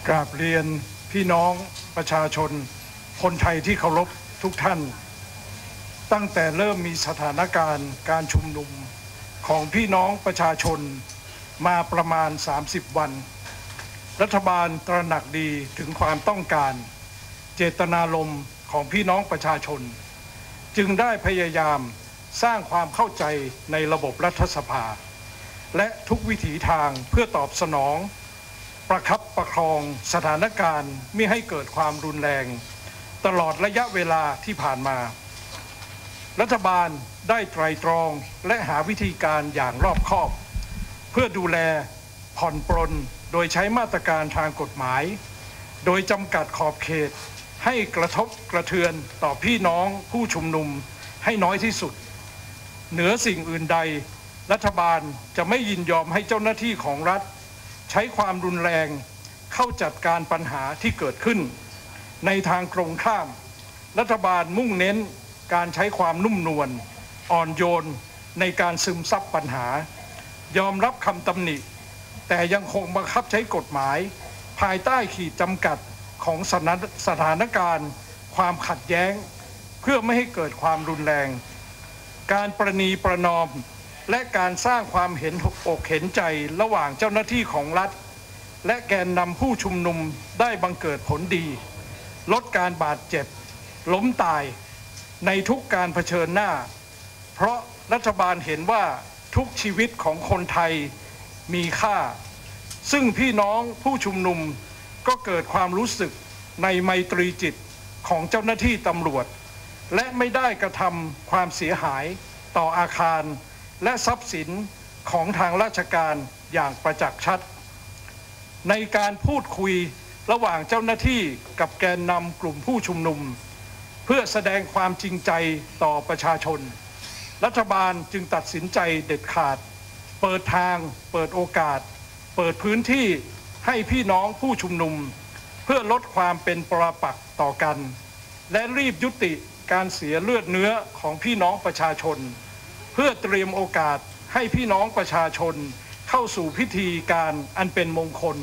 กราบเรียนพี่น้องประชาชนคนไทยที่เคารพทุกท่านตั้งแต่เริ่มมีสถานการณ์การชุมนุมของพี่น้องประชาชนมาประมาณ30 วันรัฐบาลตระหนักดีถึงความต้องการเจตนารมณ์ของพี่น้องประชาชนจึงได้พยายามสร้างความเข้าใจในระบบรัฐสภาและทุกวิถีทางเพื่อตอบสนองประคับประคองสถานการณ์ไม่ให้เกิดความรุนแรงตลอดระยะเวลาที่ผ่านมารัฐบาลได้ไตร่ตรองและหาวิธีการอย่างรอบคอบเพื่อดูแลผ่อนปรนโดยใช้มาตรการทางกฎหมายโดยจำกัดขอบเขตให้กระทบกระเทือนต่อพี่น้องผู้ชุมนุมให้น้อยที่สุดเหนือสิ่งอื่นใดรัฐบาลจะไม่ยินยอมให้เจ้าหน้าที่ของรัฐใช้ความรุนแรงเข้าจัดการปัญหาที่เกิดขึ้นในทางตรงข้ามรัฐบาลมุ่งเน้นการใช้ความนุ่มนวลอ่อนโยนในการซึมซับปัญหายอมรับคำตำหนิแต่ยังคงบังคับใช้กฎหมายภายใต้ขีดจำกัดของสถานการณ์ความขัดแย้งเพื่อไม่ให้เกิดความรุนแรงการประนีประนอมและการสร้างความเห็นอกเห็นใจระหว่างเจ้าหน้าที่ของรัฐและแกนนำผู้ชุมนุมได้บังเกิดผลดีลดการบาดเจ็บล้มตายในทุกการเผชิญหน้าเพราะรัฐบาลเห็นว่าทุกชีวิตของคนไทยมีค่าซึ่งพี่น้องผู้ชุมนุมก็เกิดความรู้สึกในไมตรีจิตของเจ้าหน้าที่ตำรวจและไม่ได้กระทำความเสียหายต่ออาคารและทรัพย์สินของทางราชการอย่างประจักษ์ชัดในการพูดคุยระหว่างเจ้าหน้าที่กับแกนนำกลุ่มผู้ชุมนุมเพื่อแสดงความจริงใจต่อประชาชนรัฐบาลจึงตัดสินใจเด็ดขาดเปิดทางเปิดโอกาสเปิดพื้นที่ให้พี่น้องผู้ชุมนุมเพื่อลดความเป็นปรปักษ์ต่อกันและรีบยุติการเสียเลือดเนื้อของพี่น้องประชาชนเพื่อเตรียมโอกาสให้พี่น้องประชาชนเข้าสู่พิธีการอันเป็นมงคล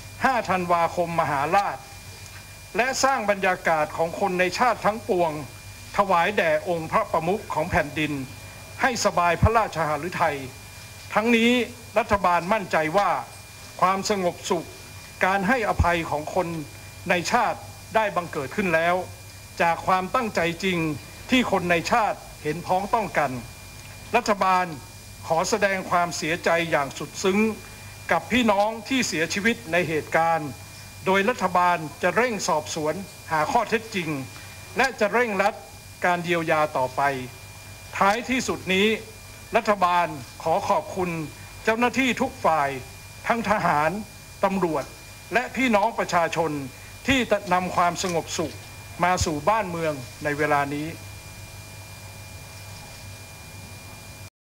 5 ธันวาคมมหาราชและสร้างบรรยากาศของคนในชาติทั้งปวงถวายแด่องค์พระประมุขของแผ่นดินให้สบายพระราชหฤทัยทั้งนี้รัฐบาลมั่นใจว่าความสงบสุขการให้อภัยของคนในชาติได้บังเกิดขึ้นแล้วจากความตั้งใจจริงที่คนในชาติเห็นพ้องต้องกันรัฐบาลขอแสดงความเสียใจอย่างสุดซึ้งกับพี่น้องที่เสียชีวิตในเหตุการณ์โดยรัฐบาลจะเร่งสอบสวนหาข้อเท็จจริงและจะเร่งรัดการเยียวยาต่อไปท้ายที่สุดนี้รัฐบาลขอขอบคุณเจ้าหน้าที่ทุกฝ่ายทั้งทหารตำรวจและพี่น้องประชาชนที่นำความสงบสุขมาสู่บ้านเมืองในเวลานี้